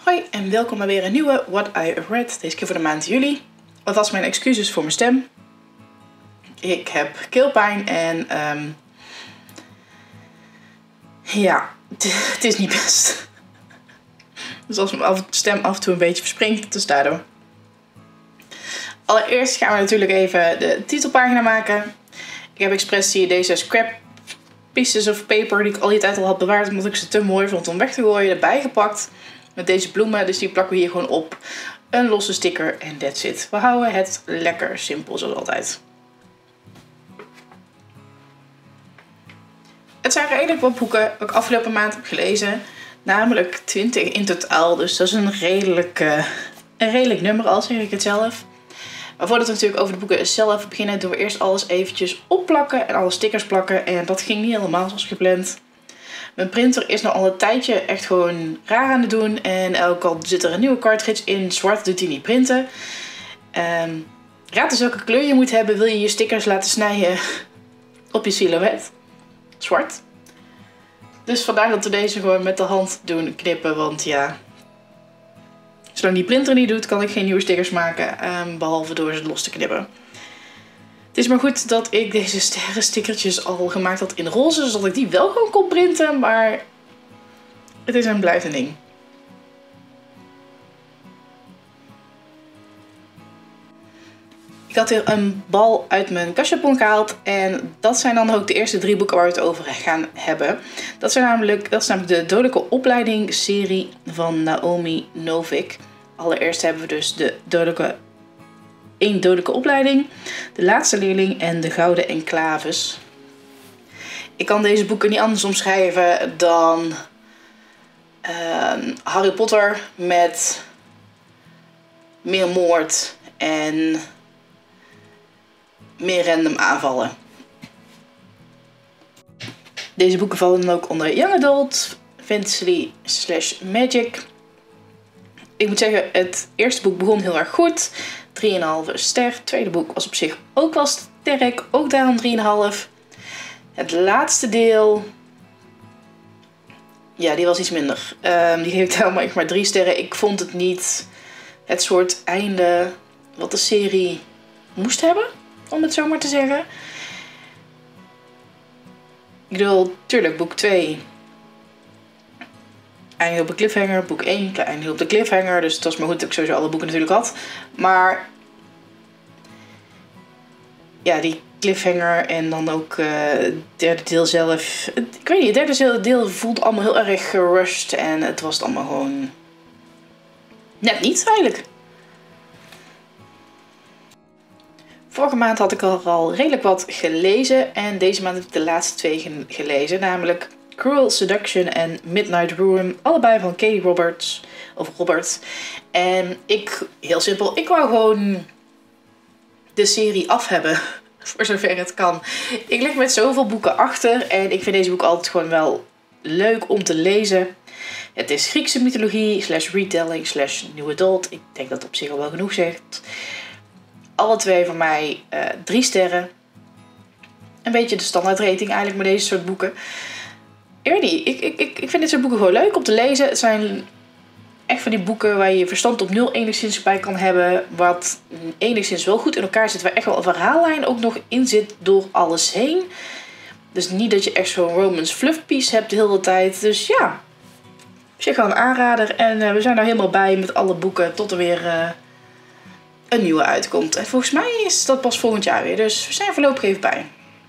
Hoi en welkom bij weer een nieuwe What I Read, deze keer voor de maand juli. Alvast mijn excuses voor mijn stem. Ik heb keelpijn en ja, het is niet best. Dus als mijn stem af en toe een beetje verspringt, dus daardoor. Allereerst gaan we natuurlijk even de titelpagina maken. Ik heb expres hier deze scrap pieces of paper die ik al die tijd al had bewaard, omdat ik ze te mooi vond om weg te gooien, erbij gepakt. Met deze bloemen, dus die plakken we hier gewoon op. Een losse sticker en that's it. We houden het lekker simpel zoals altijd. Het zijn redelijk wat boeken die ik afgelopen maand heb gelezen. Namelijk 20 in totaal, dus dat is een redelijk nummer al, zeg ik het zelf. Maar voordat we natuurlijk over de boeken zelf beginnen, doen we eerst alles eventjes opplakken en alle stickers plakken. En dat ging niet helemaal zoals gepland. Mijn printer is nou al een tijdje echt gewoon raar aan het doen. En elke keer zit er een nieuwe cartridge in. Zwart doet hij niet printen. Raad dus welke kleur je moet hebben. Wil je je stickers laten snijden op je silhouet? Zwart. Dus vandaar dat we deze gewoon met de hand doen knippen. Want ja, zolang die printer niet doet, kan ik geen nieuwe stickers maken. Behalve door ze los te knippen. Het is maar goed dat ik deze sterrenstickertjes al gemaakt had in roze, zodat ik die wel gewoon kon printen, maar het is een blijvend ding. Ik had hier een bal uit mijn kastjapon gehaald en dat zijn dan ook de eerste 3 boeken waar we het over gaan hebben. Dat is namelijk de Dodelijke Opleiding serie van Naomi Novik. Allereerst hebben we dus de Eén Dodelijke Opleiding, De Laatste Leerling en De Gouden Enclaves. Ik kan deze boeken niet anders omschrijven dan Harry Potter met meer moord en meer random aanvallen. Deze boeken vallen dan ook onder Young Adult, Fantasy / Magic. Ik moet zeggen, het eerste boek begon heel erg goed. 3,5 ster. Het tweede boek was op zich ook wel sterk. Ook daarom 3,5. Het laatste deel, ja, die was iets minder. Die geef ik daarom maar 3 sterren. Ik vond het niet het soort einde wat de serie moest hebben, om het zo maar te zeggen. Ik bedoel, tuurlijk, boek 2 eindigde op een cliffhanger. Boek 1 eindigde op de cliffhanger. Dus het was maar goed dat ik sowieso alle boeken natuurlijk had. Maar ja, die cliffhanger en dan ook het derde deel zelf. Ik weet niet, het derde deel voelde allemaal heel erg gerushed. En het was allemaal gewoon net niet eigenlijk. Vorige maand had ik al redelijk wat gelezen. En deze maand heb ik de laatste 2 gelezen. Namelijk Cruel Seduction en Midnight Ruin. Allebei van Katie Roberts. Of Robert. En heel simpel, ik wou gewoon de serie af hebben. Voor zover het kan. Ik lig met zoveel boeken achter. En ik vind deze boek altijd gewoon wel leuk om te lezen. Het is Griekse mythologie / retelling / new adult. Ik denk dat het op zich al wel genoeg zegt. Alle 2 van mij 3 sterren. Een beetje de standaard rating eigenlijk met deze soort boeken. Ik weet niet, ik vind dit soort boeken gewoon leuk om te lezen. Het zijn echt van die boeken waar je je verstand op nul enigszins bij kan hebben. Wat enigszins wel goed in elkaar zit. Waar echt wel een verhaallijn ook nog in zit door alles heen. Dus niet dat je echt zo'n romance fluff piece hebt de hele tijd. Dus ja, op zich wel een aanrader. En we zijn er helemaal bij met alle boeken tot er weer een nieuwe uitkomt. En volgens mij is dat pas volgend jaar weer. Dus we zijn voorlopig even bij.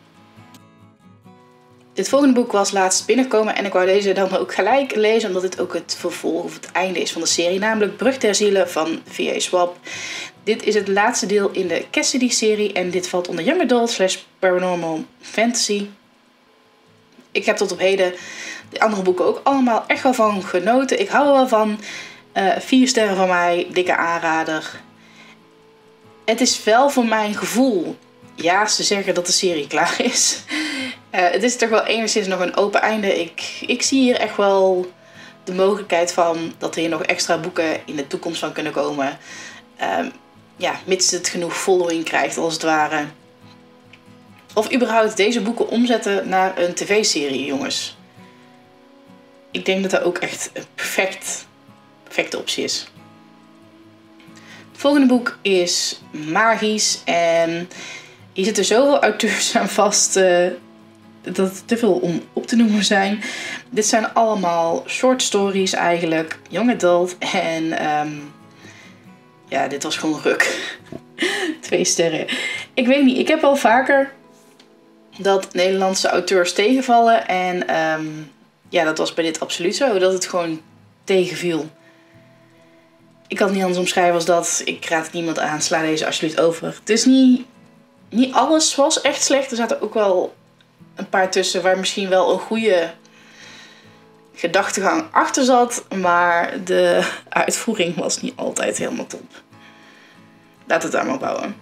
Dit volgende boek was laatst binnengekomen en ik wou deze dan ook gelijk lezen, omdat dit ook het vervolg of het einde is van de serie, namelijk Brug der Zielen van V.A. Schwab. Dit is het laatste deel in de Cassidy-serie en dit valt onder Young Adult / Paranormal Fantasy. Ik heb tot op heden de andere boeken ook allemaal echt wel van genoten. Ik hou er wel van. 4 sterren van mij, dikke aanrader. Het is wel voor mijn gevoel, ja, ze zeggen dat de serie klaar is. Het is toch wel enigszins nog een open einde. Ik zie hier echt wel de mogelijkheid van dat er hier nog extra boeken in de toekomst van kunnen komen. Ja, mits het genoeg following krijgt als het ware. Of überhaupt deze boeken omzetten naar een tv-serie, jongens. Ik denk dat dat ook echt een perfecte optie is. Het volgende boek is magisch en hier zitten zoveel auteurs aan vast dat het te veel om op te noemen zijn. Dit zijn allemaal short stories eigenlijk, young adult en ja, dit was gewoon ruk. 2 sterren. Ik weet niet, ik heb wel vaker dat Nederlandse auteurs tegenvallen en ja, dat was bij dit absoluut zo, dat het gewoon tegenviel. Ik kan het niet anders omschrijven als dat. Ik raad het niemand aan. Sla deze alsjeblieft over. Het is niet alles was echt slecht. Er zaten ook wel een paar tussen waar misschien wel een goede gedachtegang achter zat. Maar de uitvoering was niet altijd helemaal top. Laat het daar maar bouwen.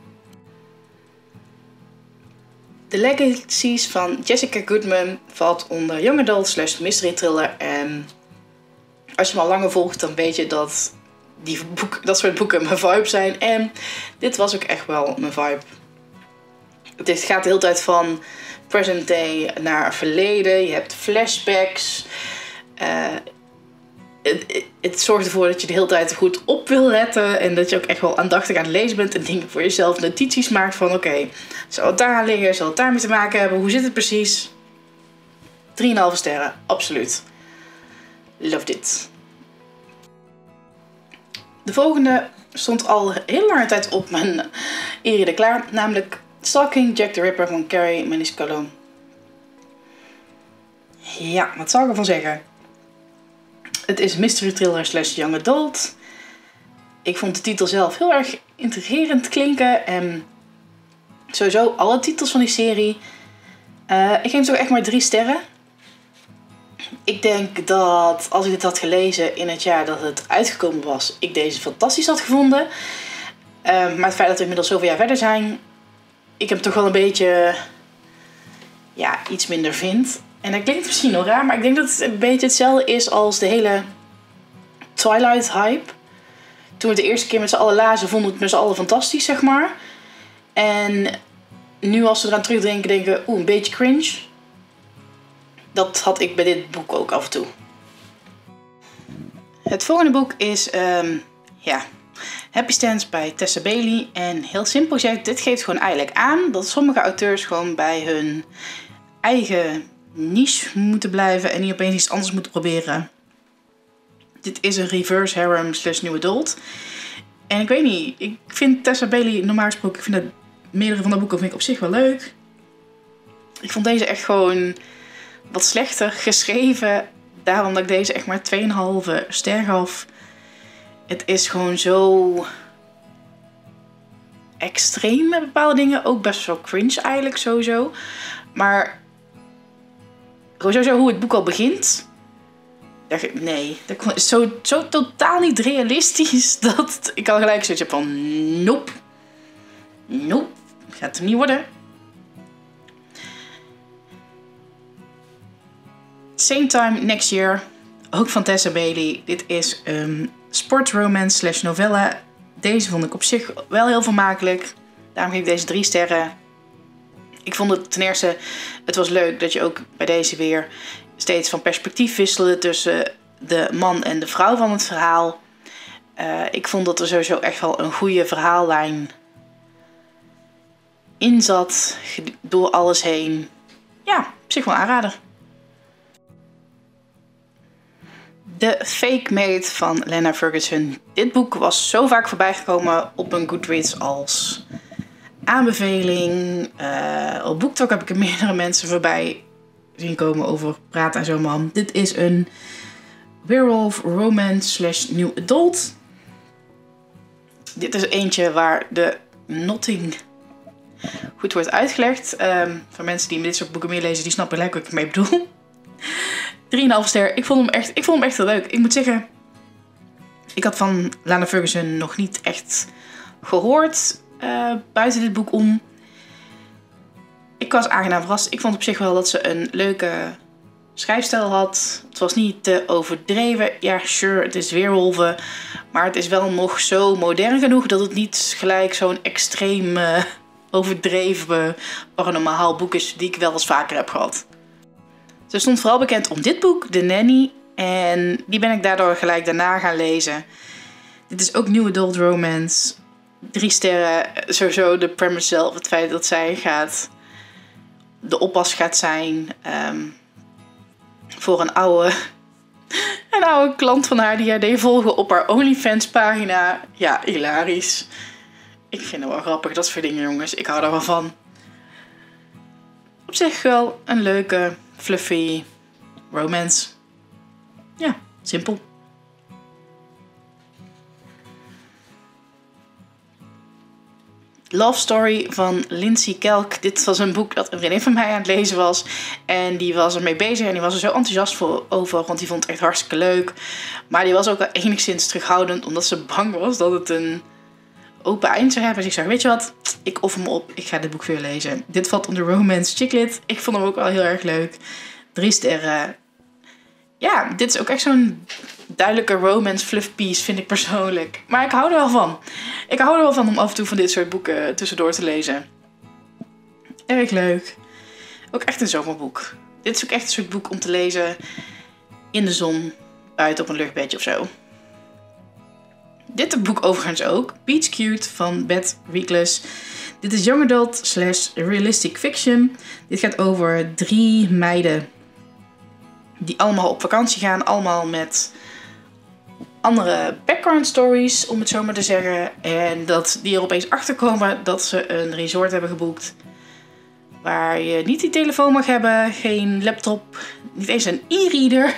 The Legacies van Jessica Goodman valt onder young adult / mystery thriller. En als je me al langer volgt, dan weet je dat dat soort boeken mijn vibe zijn. En dit was ook echt wel mijn vibe. Het gaat de hele tijd van present day naar verleden. Je hebt flashbacks. Het zorgt ervoor dat je de hele tijd goed op wil letten. En dat je ook echt wel aandachtig aan het lezen bent. En dingen voor jezelf notities maakt van oké, zal het daar liggen? Zal het daarmee te maken hebben? Hoe zit het precies? 3,5 sterren, absoluut. Loved it. De volgende stond al heel lange tijd op mijn e-reader klaar. Namelijk Stalking Jack the Ripper van Carrie Maniscalco. Ja, wat zal ik ervan zeggen? Het is mystery thriller / young adult. Ik vond de titel zelf heel erg intrigerend klinken. En sowieso alle titels van die serie. Ik geef het ook echt maar 3 sterren. Ik denk dat als ik dit had gelezen in het jaar dat het uitgekomen was, ik deze fantastisch had gevonden. Maar het feit dat we inmiddels zoveel jaar verder zijn, ik hem toch wel een beetje iets minder vind. En dat klinkt misschien nog raar, maar ik denk dat het een beetje hetzelfde is als de hele Twilight hype. Toen we het de eerste keer met z'n allen lazen, vonden we het met z'n allen fantastisch, zeg maar. En nu als we eraan terugdenken, denken we, een beetje cringe. Dat had ik bij dit boek ook af en toe. Het volgende boek is Happy Stands bij Tessa Bailey. En heel simpel gezegd, dit geeft gewoon eigenlijk aan dat sommige auteurs gewoon bij hun eigen niche moeten blijven en niet opeens iets anders moeten proberen. Dit is een reverse harem / new adult. En ik weet niet, ik vind Tessa Bailey normaal gesproken, ik vind dat meerdere van de boeken vind ik op zich wel leuk. Ik vond deze echt gewoon wat slechter geschreven. Daarom dat ik deze echt maar 2,5 ster gaf. Het is gewoon zo extreem met bepaalde dingen. Ook best wel cringe eigenlijk sowieso. Maar sowieso hoe het boek al begint. Nee, dat is zo totaal niet realistisch. Dat ik al gelijk zoiets heb van nope. Gaat het niet worden. Same Time Next Year, ook van Tessa Bailey. Dit is sportromance / novella. Deze vond ik op zich wel heel vermakelijk. Daarom geef ik deze 3 sterren. Ik vond het ten eerste, het was leuk dat je ook bij deze weer steeds van perspectief wisselde tussen de man en de vrouw van het verhaal. Ik vond dat er sowieso echt wel een goede verhaallijn in zat, door alles heen. Ja, op zich wel aanrader. The Fake Maid van Lena Ferguson. Dit boek was zo vaak voorbij gekomen op een Goodreads als aanbeveling. Op BookTok heb ik er meerdere mensen voorbij zien komen over praten en zo, man. Dit is een werewolf romance / new adult. Dit is eentje waar de notting goed wordt uitgelegd. Voor mensen die dit soort boeken meer lezen, die snappen gelijk wat ik mee bedoel. 3,5 ster. Ik vond hem echt heel leuk. Ik moet zeggen, ik had van Lena Ferguson nog niet echt gehoord buiten dit boek om. Ik was aangenaam verrast. Ik vond op zich wel dat ze een leuke schrijfstijl had. Het was niet te overdreven. Ja, sure, het is weerwolven. Maar het is wel nog zo modern genoeg dat het niet gelijk zo'n extreem overdreven paranormaal boek is die ik wel eens vaker heb gehad. Ze stond vooral bekend om dit boek, The Nanny En die ben ik daardoor gelijk daarna gaan lezen. Dit is ook new adult romance. 3 sterren. Sowieso de premise zelf. Het feit dat zij de oppas gaat zijn. Voor een oude klant van haar die haar deed volgen op haar OnlyFans pagina. Ja, hilarisch. Ik vind het wel grappig, dat soort dingen, jongens. Ik hou er wel van. Op zich wel een leuke, fluffy romance. Ja, simpel. Love Story van Lindsay Kelk. Dit was een boek dat een vriendin van mij aan het lezen was. En die was ermee bezig en die was er zo enthousiast over. Want die vond het echt hartstikke leuk. Maar die was ook wel enigszins terughoudend. Omdat ze bang was dat het een open eind zou hebben. Dus ik zei, weet je wat? Ik offer me op. Ik ga dit boek weer lezen. Dit valt onder romance chicklit. Ik vond hem ook wel heel erg leuk. 3 sterren. Ja, dit is ook echt zo'n duidelijke romance fluff piece, vind ik persoonlijk. Maar ik hou er wel van. Ik hou er wel van om af en toe van dit soort boeken tussendoor te lezen. Erg leuk. Ook echt een zomerboek. Dit is ook echt een soort boek om te lezen in de zon, buiten op een luchtbedje of zo. Dit boek overigens ook. Beach Cute van Beth Reekless. Dit is young adult / realistic fiction. Dit gaat over 3 meiden die allemaal op vakantie gaan. Allemaal met andere background stories, om het zo maar te zeggen. En dat die er opeens achter komen dat ze een resort hebben geboekt. Waar je niet die telefoon mag hebben, geen laptop, niet eens een e-reader.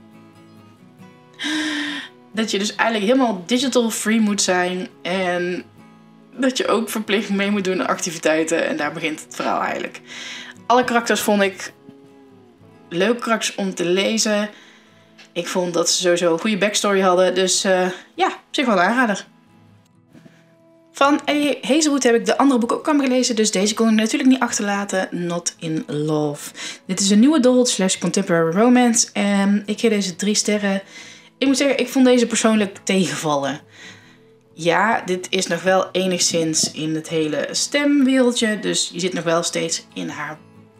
Dat je dus eigenlijk helemaal digital free moet zijn. En dat je ook verplicht mee moet doen aan activiteiten. En daar begint het verhaal eigenlijk. Alle karakters vond ik leuke karakters om te lezen. Ik vond dat ze sowieso een goede backstory hadden. Dus ja, op zich wel een aanrader. Van Eddie Hazelwood heb ik de andere boeken ook allemaal gelezen. Dus deze kon ik natuurlijk niet achterlaten. Not in Love. Dit is een nieuwe adult / contemporary romance. En ik geef deze 3 sterren. Ik moet zeggen, ik vond deze persoonlijk tegenvallen. Ja, dit is nog wel enigszins in het hele stemwereldje. Dus je zit nog wel steeds in haar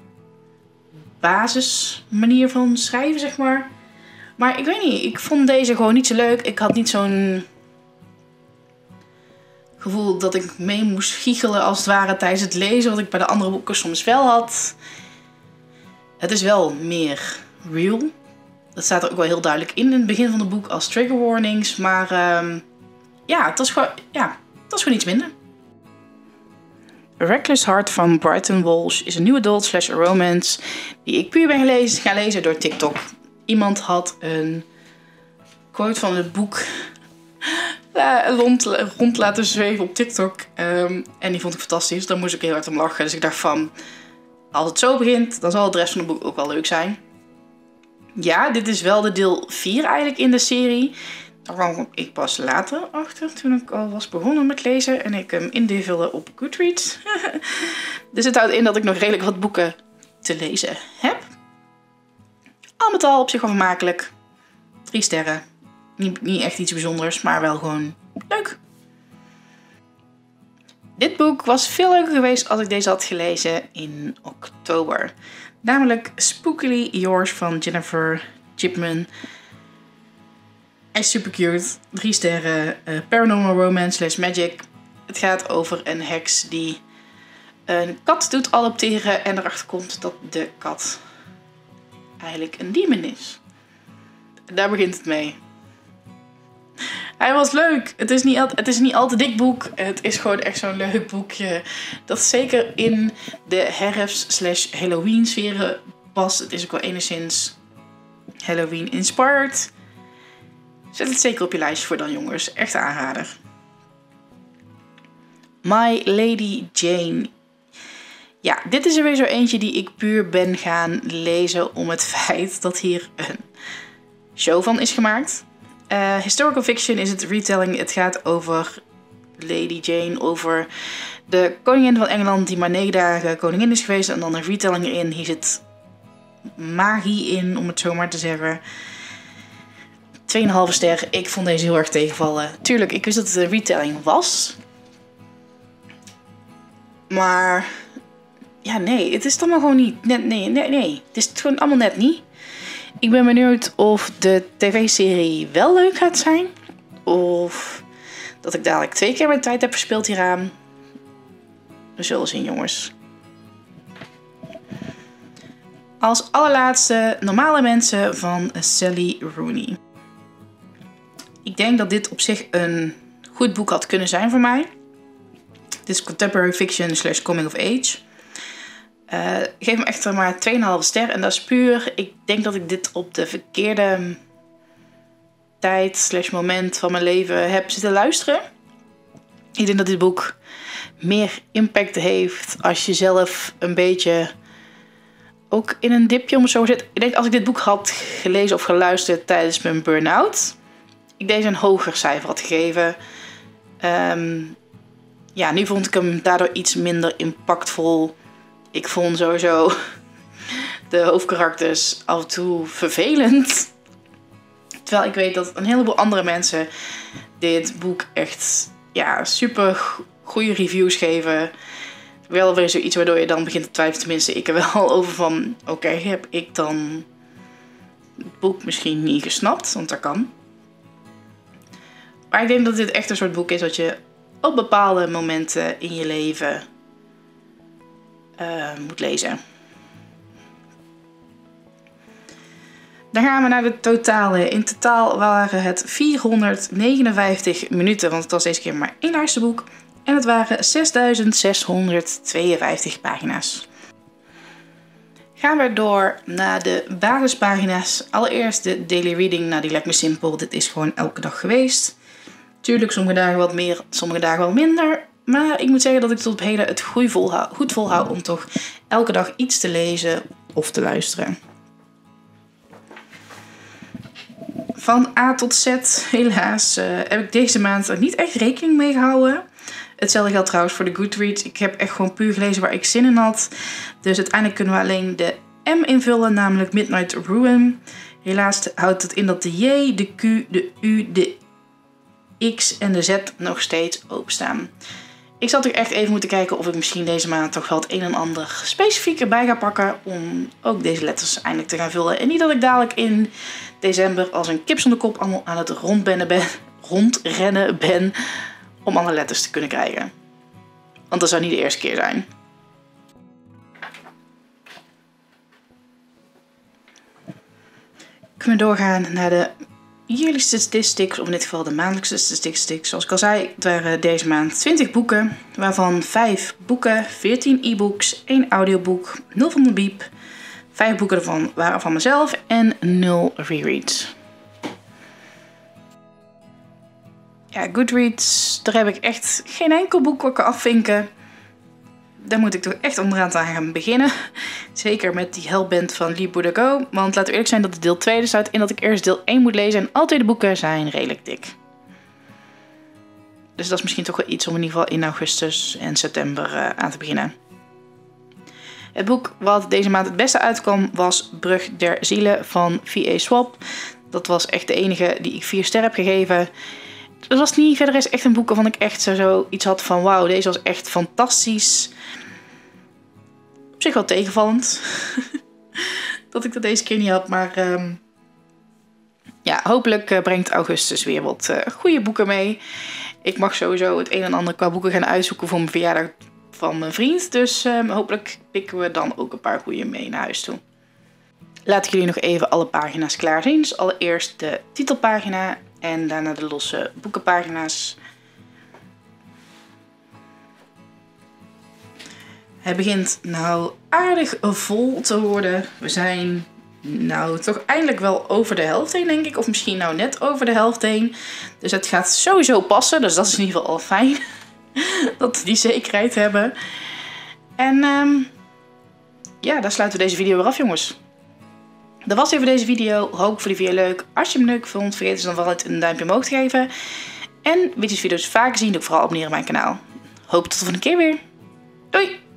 basismanier van schrijven, zeg maar. Maar ik weet niet, ik vond deze gewoon niet zo leuk. Ik had niet zo'n gevoel dat ik mee moest giechelen als het ware tijdens het lezen. Wat ik bij de andere boeken soms wel had. Het is wel meer real. Dat staat er ook wel heel duidelijk in het begin van het boek als trigger warnings. Maar ja, het was gewoon iets minder. Reckless Heart van Brighton Walsh is een nieuwe adult / romance die ik puur ben gaan lezen door TikTok. Iemand had een quote van het boek rond laten zweven op TikTok. En die vond ik fantastisch. Daar moest ik heel hard om lachen. Dus ik dacht van, als het zo begint, dan zal de rest van het boek ook wel leuk zijn. Ja, dit is wel de deel 4 eigenlijk in de serie. Daar kwam ik pas later achter, toen ik al was begonnen met lezen. En ik hem indevelde op Goodreads. Dus het houdt in dat ik nog redelijk wat boeken te lezen heb. Al met al op zich wel vermakelijk. 3 sterren. Niet echt iets bijzonders, maar wel gewoon leuk. Dit boek was veel leuker geweest als ik deze had gelezen in oktober. Namelijk Spookily Yours van Jennifer Chipman. Hij is super cute. 3 sterren. Paranormal romance / magic. Het gaat over een heks die een kat doet adopteren en erachter komt dat de kat eigenlijk een demon is. Daar begint het mee. Hij was leuk. Het is niet al te dik boek. Het is gewoon echt zo'n leuk boekje. Dat zeker in de herfst / Halloween sferen past. Het is ook wel enigszins Halloween inspired. Zet het zeker op je lijstje voor dan, jongens. Echt een aanrader. My Lady Jane. Ja, dit is er weer zo eentje die ik puur ben gaan lezen om het feit dat hier een show van is gemaakt. Historical fiction is het retelling. Het gaat over Lady Jane, over de koningin van Engeland die maar 9 dagen koningin is geweest. En dan een retelling erin. Hier zit magie in, om het zo maar te zeggen. 2,5 ster. Ik vond deze heel erg tegenvallen. Tuurlijk, ik wist dat het een retelling was. Maar ja, nee, het is allemaal gewoon niet. Nee. Het is gewoon allemaal net niet. Ik ben benieuwd of de tv-serie wel leuk gaat zijn. Of dat ik dadelijk 2 keer mijn tijd heb verspild hieraan. We zullen zien, jongens. Als allerlaatste Normale Mensen van Sally Rooney. Ik denk dat dit op zich een goed boek had kunnen zijn voor mij. Dit is contemporary fiction / coming of age. Ik geef hem echter maar 2,5 ster. En dat is puur. Ik denk dat ik dit op de verkeerde tijd / moment van mijn leven heb zitten luisteren. Ik denk dat dit boek meer impact heeft als je zelf een beetje ook in een dipje om het zo zit. Ik denk als ik dit boek had gelezen of geluisterd tijdens mijn burn-out, ik deze een hoger cijfer had gegeven. Ja, nu vond ik hem daardoor iets minder impactvol. Ik vond sowieso de hoofdkarakters af en toe vervelend. Terwijl ik weet dat een heleboel andere mensen dit boek echt super goede reviews geven. Wel weer zoiets waardoor je dan begint te twijfelen. Tenminste, ik er wel over van, oké, heb ik dan het boek misschien niet gesnapt? Want dat kan. Maar ik denk dat dit echt een soort boek is dat je op bepaalde momenten in je leven moet lezen. Dan gaan we naar de totale. In totaal waren het 459 minuten, want het was deze keer maar 1 luisterboek. En het waren 6652 pagina's. Gaan we door naar de basispagina's. Allereerst de daily reading. Nou, die lijkt me simpel. Dit is gewoon elke dag geweest. Tuurlijk, sommige dagen wat meer, sommige dagen wat minder. Maar ik moet zeggen dat ik tot op heden het goed volhoud om toch elke dag iets te lezen of te luisteren. Van A tot Z, helaas, heb ik deze maand er niet echt rekening mee gehouden. Hetzelfde geldt trouwens voor de Goodreads. Ik heb echt gewoon puur gelezen waar ik zin in had. Dus uiteindelijk kunnen we alleen de M invullen, namelijk Midnight Ruin. Helaas houdt het in dat de J, de Q, de U, de X en de Z nog steeds openstaan. Ik zal toch echt even moeten kijken of ik misschien deze maand toch wel het een en ander specifiek erbij ga pakken. Om ook deze letters eindelijk te gaan vullen. En niet dat ik dadelijk in december als een kip zonder kop allemaal aan het rondrennen ben. Om alle letters te kunnen krijgen. Want dat zou niet de eerste keer zijn. Kunnen we doorgaan naar de yearly statistics, of in dit geval de maandelijkse statistics. Zoals ik al zei, het waren deze maand 20 boeken, waarvan 5 boeken, 14 e-books, 1 audioboek, 0 van de Biep. 5 boeken ervan waren van mezelf en 0 rereads. Ja, Goodreads, daar heb ik echt geen enkel boek wat ik kan afvinken. Daar moet ik toch echt onderaan gaan beginnen. Zeker met die Hellbent van Lee Bourdago. Want laten we eerlijk zijn dat het deel 2 er staat in dat ik eerst deel 1 moet lezen. En al 2 de boeken zijn redelijk dik. Dus dat is misschien toch wel iets om in ieder geval in augustus en september aan te beginnen. Het boek wat deze maand het beste uitkwam was Brug der Zielen van V.A. Swap. Dat was echt de enige die ik 4 sterren heb gegeven. Dat was niet verder is echt een boek waarvan ik echt zo iets had van wauw, deze was echt fantastisch. Op zich wel tegenvallend. Dat ik dat deze keer niet had, maar ja, hopelijk brengt augustus weer wat goede boeken mee. Ik mag sowieso het een en ander qua boeken gaan uitzoeken voor mijn verjaardag van mijn vriend. Dus hopelijk pikken we dan ook een paar goede mee naar huis toe. Laat ik jullie nog even alle pagina's klaar zien. Dus allereerst de titelpagina en daarna de losse boekenpagina's. Het begint nou aardig vol te worden. We zijn nou toch eindelijk wel over de helft heen, denk ik. Of misschien nou net over de helft heen. Dus het gaat sowieso passen. Dus dat is in ieder geval al fijn. Dat we die zekerheid hebben. En ja, daar sluiten we deze video weer af, jongens. Dat was even deze video. Hoop ik voor die video leuk. Als je hem leuk vond, vergeet dus dan vooral een duimpje omhoog te geven. En wil je deze video's vaker zien, doe ik vooral abonneren op mijn kanaal. Hoop tot de volgende keer weer. Doei!